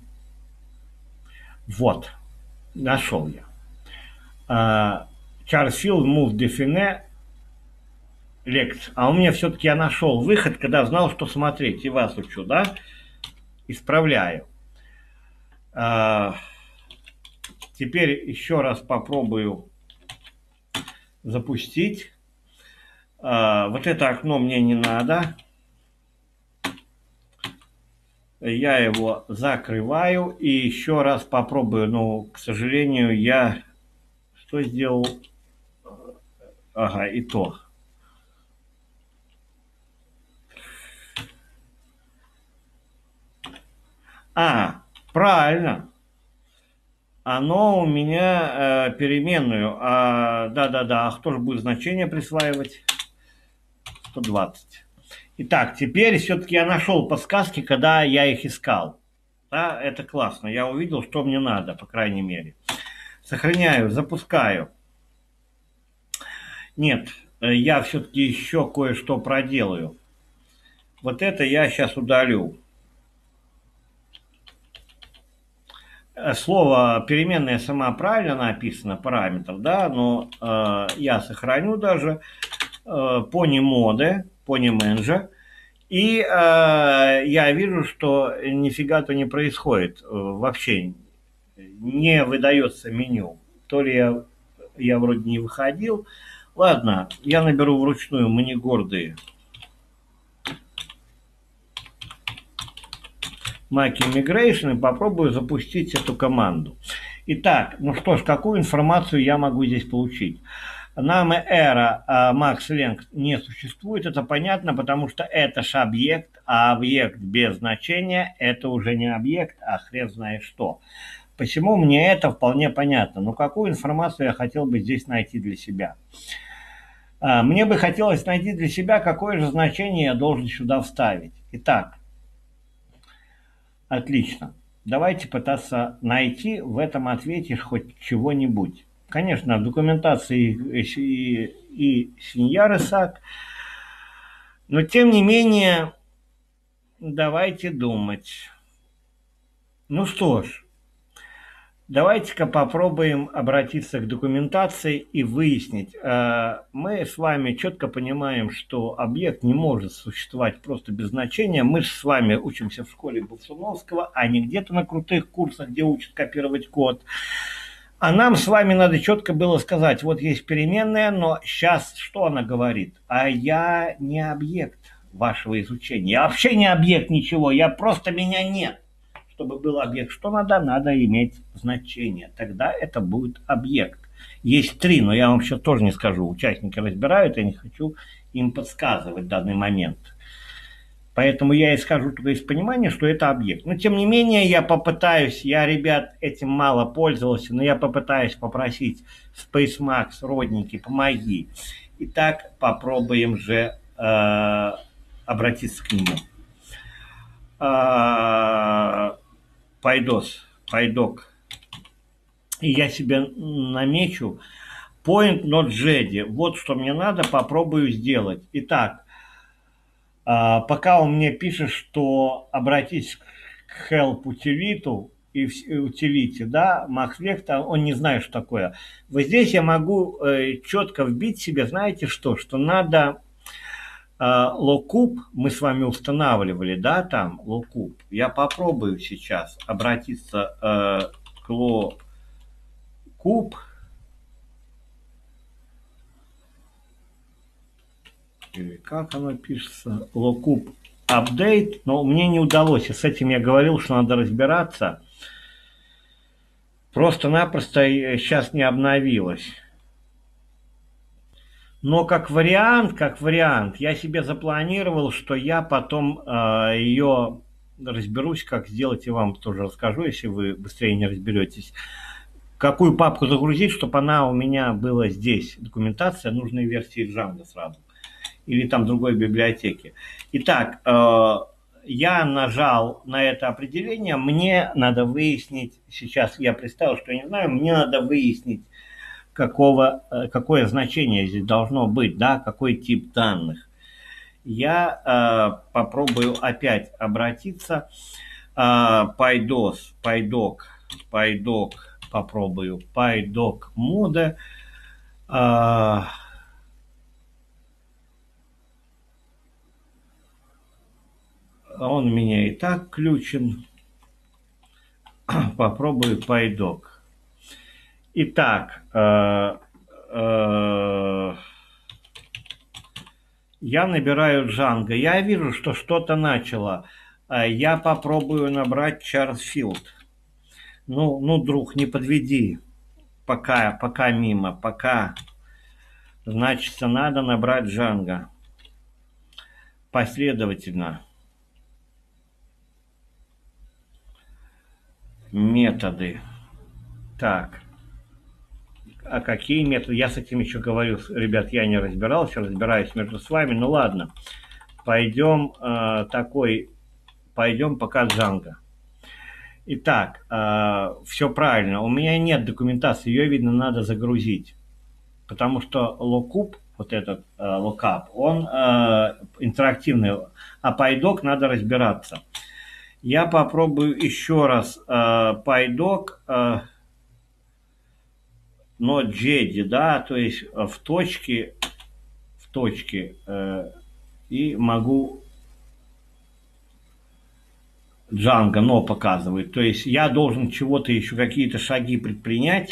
Вот. Нашел я. Uh, Charfield Move Define Lect. А у меня все-таки я нашел выход, когда знал, что смотреть. И вас учу, да? Исправляю. Uh, теперь еще раз попробую запустить. Uh, вот это окно мне не надо. Я его закрываю и еще раз попробую. Но, к сожалению, я что сделал? Ага, и то. А, правильно. Оно у меня э, переменную. А, да-да-да, а кто же будет значение присваивать? сто двадцать. Итак, теперь все-таки я нашел подсказки, когда я их искал. Да, это классно. Я увидел, что мне надо, по крайней мере. Сохраняю, запускаю. Нет, я все-таки еще кое-что проделаю. Вот это я сейчас удалю. Слово переменная сама правильно написано, параметр, да, но э, я сохраню даже э, Pony Mode, Pony Manager, и э, я вижу, что нифига-то не происходит, э, вообще не выдается меню. То ли я, я вроде не выходил. Ладно, я наберу вручную манигорды Mac Immigration и попробую запустить эту команду. Итак, ну что ж, какую информацию я могу здесь получить? Name Error Max Length не существует, это понятно, потому что это же объект, а объект без значения это уже не объект, а хрен знает что. Почему мне это вполне понятно, но какую информацию я хотел бы здесь найти для себя? Мне бы хотелось найти для себя, какое же значение я должен сюда вставить. Итак, отлично. Давайте пытаться найти в этом ответе хоть чего-нибудь. Конечно, в документации и, и Синьяр Исаак, но тем не менее, давайте думать. Ну что ж, Давайте-ка попробуем обратиться к документации и выяснить. э, Мы с вами четко понимаем, что объект не может существовать просто без значения. Мы же с вами учимся в школе Болсуновского, а не где-то на крутых курсах, где учат копировать код. А нам с вами надо четко было сказать, вот есть переменная, но сейчас что она говорит? А я не объект вашего изучения. Я вообще не объект ничего, я просто меня нет. Чтобы был объект, что надо? Надо иметь значение. Тогда это будет объект. Есть три, но я вам сейчас тоже не скажу. Участники разбирают, я не хочу им подсказывать в данный момент. Поэтому я и скажу только из понимания, что это объект. Но тем не менее я попытаюсь, я, ребят, этим мало пользовался, но я попытаюсь попросить SpaceMax, родники, помоги. Итак, попробуем же э, обратиться к нему. Э, Пайдос, пайдок. И я себе намечу point not ready. Вот что мне надо, попробую сделать. Итак, а, пока он мне пишет, что обратись к help utility, и utility, да, Max Vector, он не знает, что такое. Вот здесь я могу э, четко вбить себе, знаете что, что надо э, lookup, мы с вами устанавливали, да, там lookup. Я попробую сейчас обратиться э, к lookup. Или как оно пишется, lookup update, но мне не удалось, и с этим я говорил, что надо разбираться. Просто-напросто сейчас не обновилось. Но как вариант, как вариант, я себе запланировал, что я потом э, ее разберусь, как сделать, и вам тоже расскажу, если вы быстрее не разберетесь. Какую папку загрузить, чтобы она у меня была здесь. Документация нужной версии Django сразу. Или там другой библиотеки. Итак, э, я нажал на это определение. Мне надо выяснить, сейчас я представил, что я не знаю, мне надо выяснить, какого, э, какое значение здесь должно быть, да, какой тип данных. Я э, попробую опять обратиться. Э, пайдос, пайдок, пайдок, попробую, пайдок моде. Э, Он у меня и так включен. Попробую пайдок. Итак, э, э, я набираю Django. Я вижу, что что-то начало. Я попробую набрать Charfield. Ну, ну, друг, не подведи. Пока, пока мимо, пока. Значит, надо набрать Django. Последовательно. Методы. Так. А какие методы? Я с этим еще говорю, ребят, я не разбирался, разбираюсь между с вами. Ну ладно. Пойдем э, такой, пойдем пока Django. Итак, э, все правильно. У меня нет документации, ее, видно, надо загрузить. Потому что lookup, вот этот э, lookup, он э, интерактивный, а пайдок надо разбираться. Я попробую еще раз э, пайдок, э, но джеди, да, то есть в точке, в точке, э, и могу Django, но показывает. То есть я должен чего-то еще, какие-то шаги предпринять.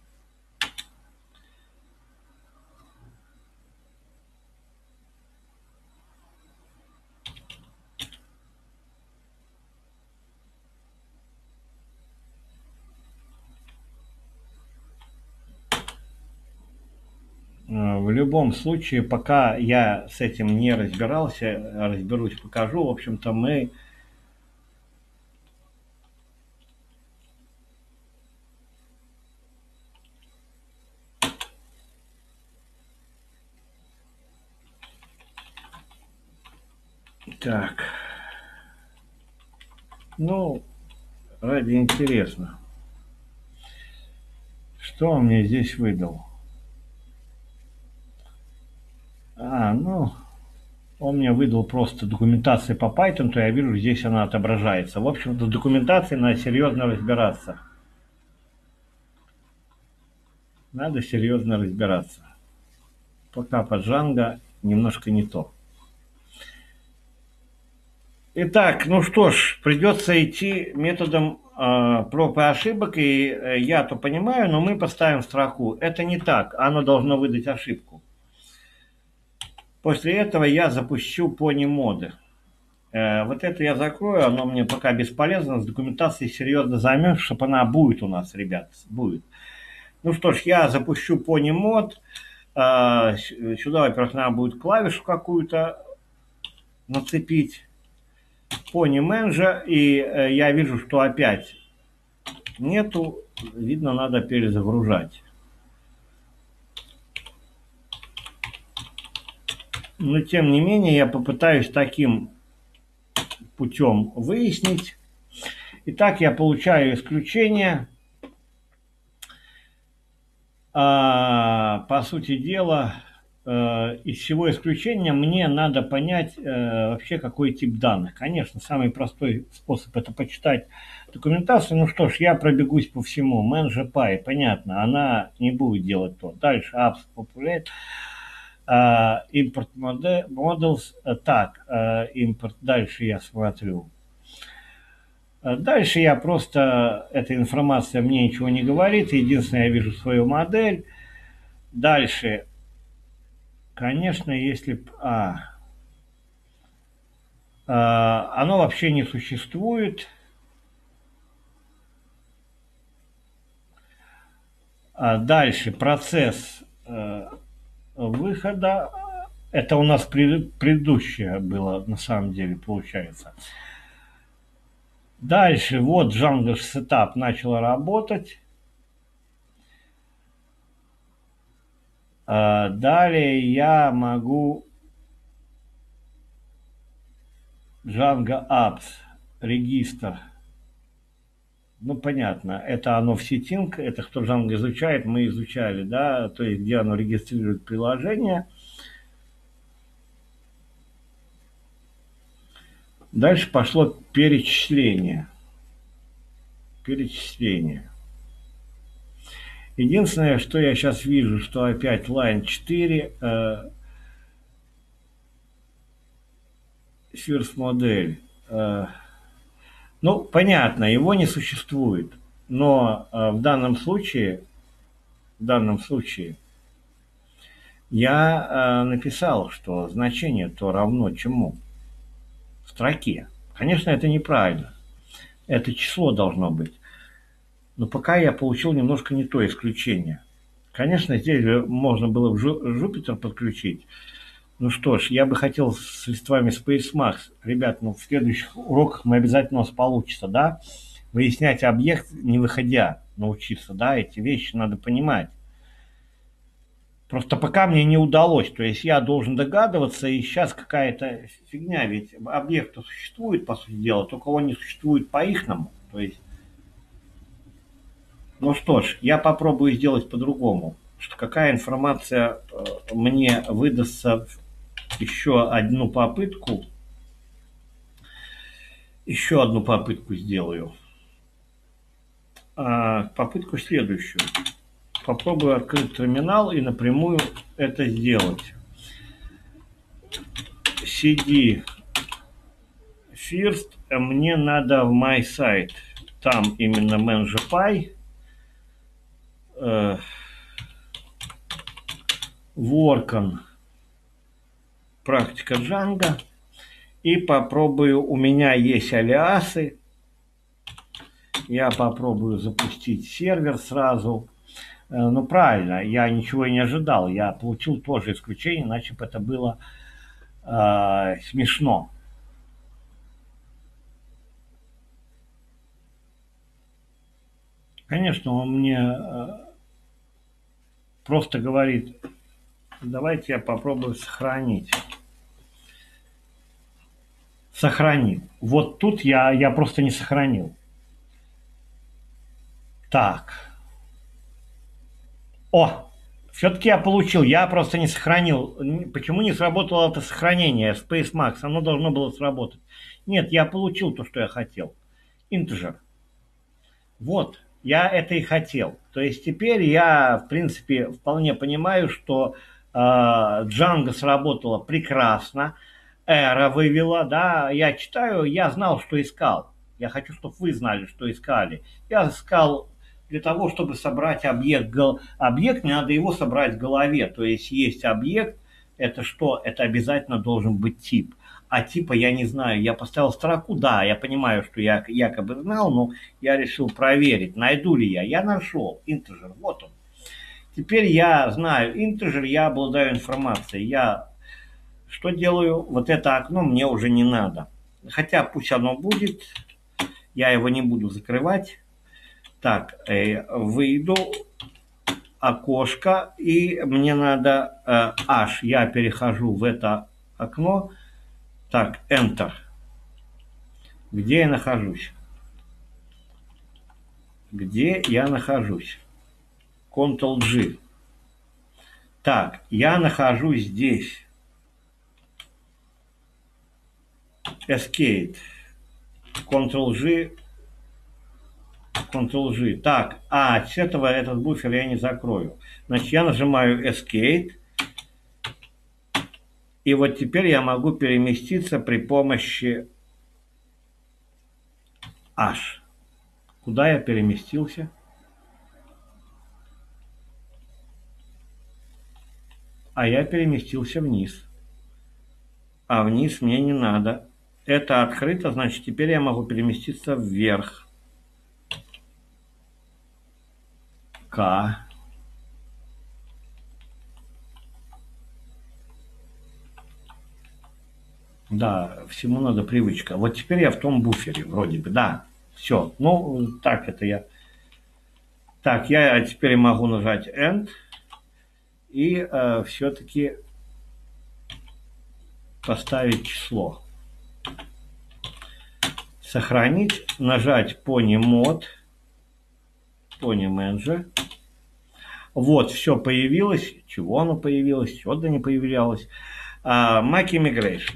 В любом случае, пока я с этим не разбирался, разберусь, покажу. В общем-то, мы так, ну, ради интересно, что он мне здесь выдал? А, ну, он мне выдал просто документацию по Python, то я вижу, здесь она отображается. В общем-то, в документации надо серьезно разбираться. Надо серьезно разбираться. Пока под Django немножко не то. Итак, ну что ж, придется идти методом э, проб и ошибок, и э, я-то понимаю, но мы поставим строку. Это не так, оно должно выдать ошибку. После этого я запущу пони моды. Э, вот это я закрою, оно мне пока бесполезно, с документацией серьезно займемся, чтобы она будет у нас, ребят, будет. Ну что ж, я запущу пони мод. Э, сюда, во-первых, надо будет клавишу какую-то нацепить. Пони менеджер, и э, я вижу, что опять нету, видно, надо перезагружать. Но тем не менее я попытаюсь таким путем выяснить. Итак, я получаю исключение. А, по сути дела, э, из всего исключения мне надо понять э, вообще какой тип данных. Конечно, самый простой способ это почитать документацию. Ну что ж, я пробегусь по всему. Менеджер пай, понятно, она не будет делать то. Дальше apps populate. Uh, import models, uh, так, uh, импорт, дальше я смотрю. Uh, дальше я просто, эта информация мне ничего не говорит, единственное, я вижу свою модель. Дальше, конечно, если... А, uh, оно вообще не существует. Uh, дальше, процесс... Uh, выхода, это у нас пред, предыдущее было, на самом деле, получается. Дальше, вот Django Setup начала работать. А далее я могу Django Apps, регистр. Ну, понятно, это оно в сетинг, это кто Django изучает, мы изучали, да, то есть где оно регистрирует приложение. Дальше пошло перечисление. Перечисление. Единственное, что я сейчас вижу, что опять line четыре, э, first модель. Э, ну, понятно, его не существует. Но э, в данном случае, в данном случае, я э, написал, что значение то равно чему? В строке. Конечно, это неправильно. Это число должно быть. Но пока я получил немножко не то исключение. Конечно, здесь можно было в Jupyter подключить. Ну что ж, я бы хотел с листвами SpaceMax. Ребят, ну в следующих уроках мы обязательно у нас получится, да? Выяснять объект, не выходя, научиться, да? Эти вещи надо понимать. Просто пока мне не удалось. То есть я должен догадываться, и сейчас какая-то фигня. Ведь объект существует, по сути дела, только он не существует по-ихному. То есть, ну что ж, я попробую сделать по-другому. Что какая информация мне выдастся еще одну попытку. Еще одну попытку сделаю. А, попытку следующую. Попробую открыть терминал и напрямую это сделать. cd first, мне надо в my site. Там именно manager py. Э, work практика Django. И попробую, у меня есть алиасы. Я попробую запустить сервер сразу. Ну, правильно, я ничего и не ожидал. Я получил тоже исключение, иначе бы это было э, смешно. Конечно, он мне э, просто говорит, давайте я попробую сохранить. Сохрани. Вот тут я, я просто не сохранил. Так. О, все-таки я получил, я просто не сохранил. Почему не сработало это сохранение SpaceMax? Оно должно было сработать. Нет, я получил то, что я хотел. Integer. Вот. Я это и хотел. То есть теперь я, в принципе, вполне понимаю, что э, Django сработала прекрасно, Эра вывела, да, я читаю, я знал, что искал. Я хочу, чтобы вы знали, что искали. Я искал для того, чтобы собрать объект. Гол- Объект, мне надо его собрать в голове. То есть есть объект, это что? Это обязательно должен быть тип. А типа я не знаю, я поставил строку, да, я понимаю, что я якобы знал, но я решил проверить, найду ли я. Я нашел, интеджер, вот он. Теперь я знаю интеджер, я обладаю информацией. Я что делаю? Вот это окно мне уже не надо. Хотя пусть оно будет, я его не буду закрывать. Так, э, выйду, окошко, и мне надо э, аж, я перехожу в это окно. Так, Enter. Где я нахожусь? Где я нахожусь? Ctrl-G. Так, я нахожусь здесь. Escape. Ctrl-G. Ctrl-G. Так, а, с этого этот буфер я не закрою. Значит, я нажимаю Escape. И вот теперь я могу переместиться при помощи H. Куда я переместился? А я переместился вниз. А вниз мне не надо. Это открыто, значит, теперь я могу переместиться вверх. К. Да, всему надо привычка. Вот теперь я в том буфере, вроде бы, да. Все. Ну, так это я. Так, я теперь могу нажать End. И э, все-таки поставить число. Сохранить, нажать Pony Mod, Pony Manager. Вот, все появилось. Чего оно появилось, чего-то не появлялось. Uh, Mac Immigration.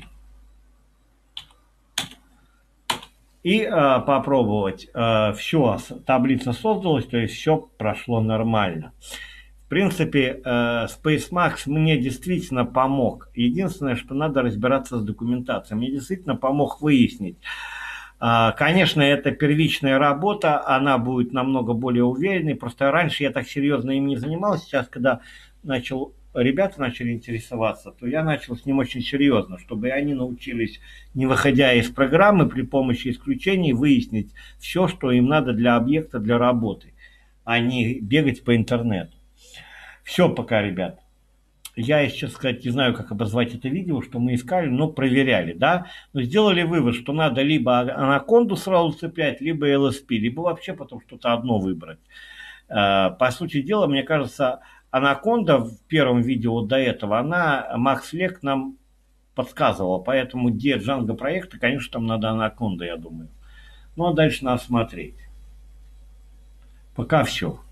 И uh, попробовать. Uh, все, таблица создалась, то есть все прошло нормально. В принципе, uh, SpaceMax мне действительно помог. Единственное, что надо разбираться с документацией. Мне действительно помог выяснить. Конечно, это первичная работа, она будет намного более уверенной. Просто раньше я так серьезно им не занимался. Сейчас, когда начал, ребята начали интересоваться, то я начал с ним очень серьезно, чтобы они научились, не выходя из программы, при помощи исключений выяснить все, что им надо для объекта, для работы, а не бегать по интернету. Все пока, ребят. Я, если честно сказать, не знаю, как обозвать это видео, что мы искали, но проверяли, да. Но сделали вывод, что надо либо анаконду сразу цеплять, либо эл эс пи, либо вообще потом что-то одно выбрать. По сути дела, мне кажется, анаконда в первом видео до этого, она, Макс Лек нам подсказывала, поэтому где Django проекта, конечно, там надо анаконда, я думаю. Ну, а дальше надо смотреть. Пока все.